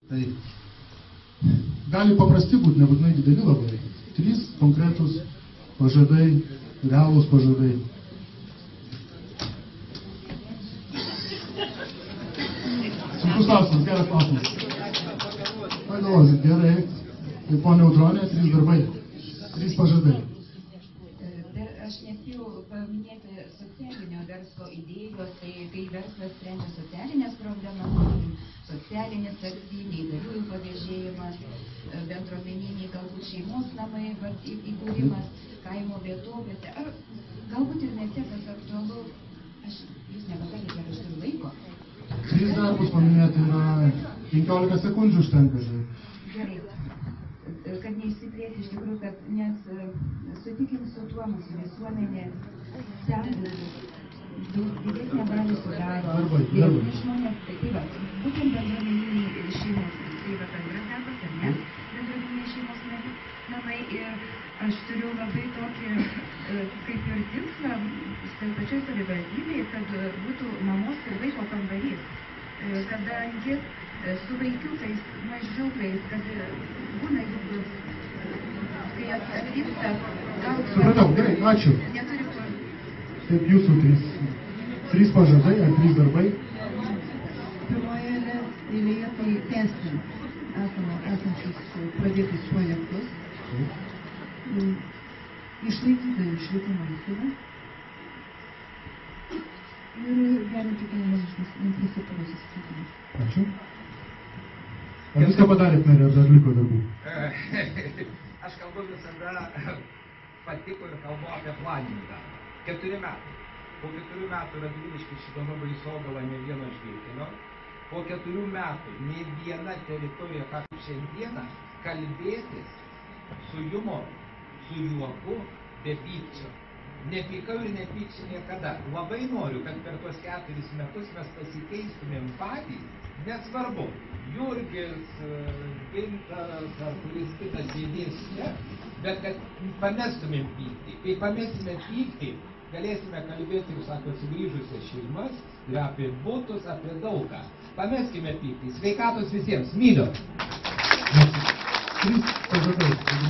Tai gali paprasti būti, nebūtinai dideli labai. 3 konkretus pažadai, realūs pažadai. Sunkus klausimas, geras klausimas. Pagalvosit, gerai. Tai ponia Audronė, 3 darbai, 3 pažadai. Aš nespėjau paminėti socialinio verslo idėjos, tai kai verslas sprendžia socialinės problemas, socialinis taksi, neįgaliųjų pavėžėjimas, bendruomeniniai galbūt šeimos namai įkūrimas, kaimo vietovėse, ar galbūt ir mieste tas aktualu, jūs nepasakėte, ar aš turiu laiko. 3 darbus paminėti yra 15 sekundžių užtenka. Gerai, kad neišsiplėti iš tikrųjų, kad nes sutikim su tuo mūsų visuomenė, didesnė dalį sudaro vyresni žmonės, tai va, būtent bendruomeniniai šeimos, tai va bendras darbas, ar ne, bendruomeniniai šeimos namai, ir aš turiu labai tokį, kaip ir tikslą, pačioj savivaldybėje, kad būtų mamos ir vaiko kambarys, kadangi su vaikiukais, mažiukais, kad būna jų, kai atvyksta, gal... Supratau, gerai, ačiū. Taip, jūsų 3 pažadai ar 3 darbai? Pirmoje eilėje tai tęsti esančius pradėtus projektus, išlaikyti švietimo įstaigą ir gerinti gyvenimiškus infrastruktūros įsitikinimus. Ačiū. Ar viską padarėt, merė, ar dar liko darbų? Aš kalbu visada patiko ir kalbu apie planinį darbą. 4 metai. Po 4 metų Radviliškis šitame Baisogalą ne vieno žvyrkelio. Po 4 metų ne viena teritorija, kaip šiandieną, kalbėtis su jumoru, su juoku, be pykčio. Nepykau ir nepyksiu niekada. Labai noriu, kad per tos 4 metus mes pasikeistumėm patys, nesvarbu, Jurgis, Gintaras ar kuris kitas sėdės čia, bet kad pamestumėm pyktį. Kai pamesime pyktį, galėsime kalbėti, jūs sako, sugrįžusias šeimas ir apie butus, apie daugą. Pameskime pyktį. Sveikatos visiems. Myliu. 3 pažadai.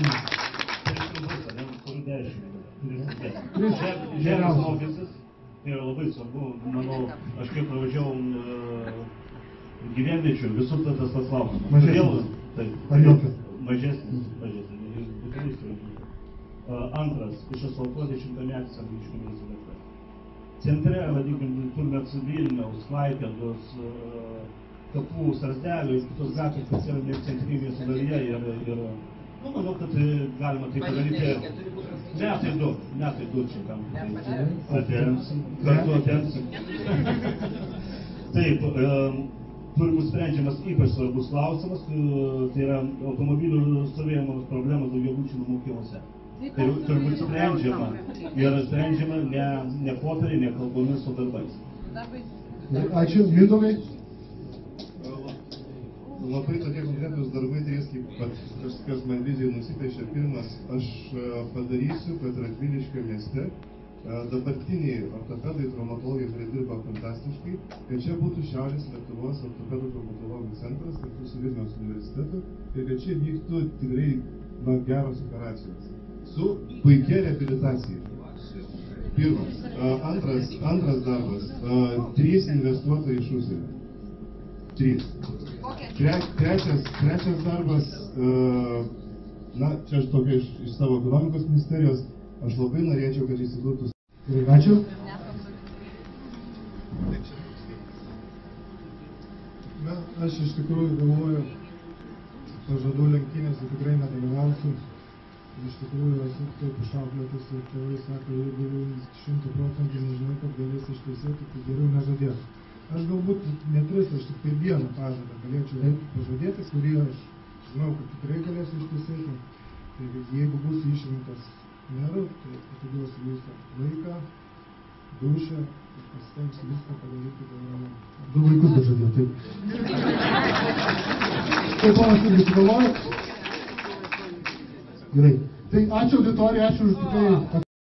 Žemės mokestis yra labai svarbu. Manau, aš kaip pravažiavau gyvenviečių, visur tas klausimas. Mažesnis. Ar jokio? Mažesnis. Antras, išasfaltuoti 100-metis Radviliškio miesto gatves. Centre, vadinkim, turime Vilniaus, Klaipėdos, Kapų, Strazdelių ir kitos gatvės, kas yra centrinėje miesto dalyje ir manau, kad galima tai padaryti metai du čia tam. Kartu atėmsim. Taip, turi būti sprendžiamas ypač svarbus klausimas, tai yra automobilių stovėjimo problemas daugiabučių namų kiemuose. Tai turi būti sprendžiama. Ir sprendžiama ne popieriai, ne kalbomis, o darbais. Ačiū, Mindaugai. Labai tokie konkretus darbai, kaip kažkas man vizijai nusipiešė. Pirmas, aš padarysiu, kad Radviliškio mieste dabartiniai ortopedai, traumatologai, kurie dirba fantastiškai, kad čia būtų Šiaurės Lietuvos ortopedų traumatologų centras kartu su Vilniaus universitetu ir kad čia vyktų tikrai geros operacijos su puikia reabilitacija. Pirmas. Antras darbas. 3 investuotojai iš užsienio. 3. Trečias darbas, čia aš tokia iš savo ekonomikos ministerijos, aš labai norėčiau, kad įsikurtų. Ačiū. Na, aš iš tikrųjų galvoju, pažadų lenktynėse tikrai nedalyvausiu. Iš tikrųjų esu taip išauklėtas ir tėvai sako, jeigu 100% nežinai, kad galės išteisėti, tai geriau nežadėti. Aš galbūt ne 3, aš tik tai 1 pažadą galėčiau pažadėti, kurį aš žinau, kad tikrai galėsiu išteisėti. Tai jeigu būsiu išrinktas meru, tai atiduosiu visą laiką, dušę ir pasitengsiu viską padaryti, kad yra 2 vaikus pažadėjau, taip. Taip, ponas irgi sugalvojo. Gerai. Tai ačiū auditorija, ačiū už tikrai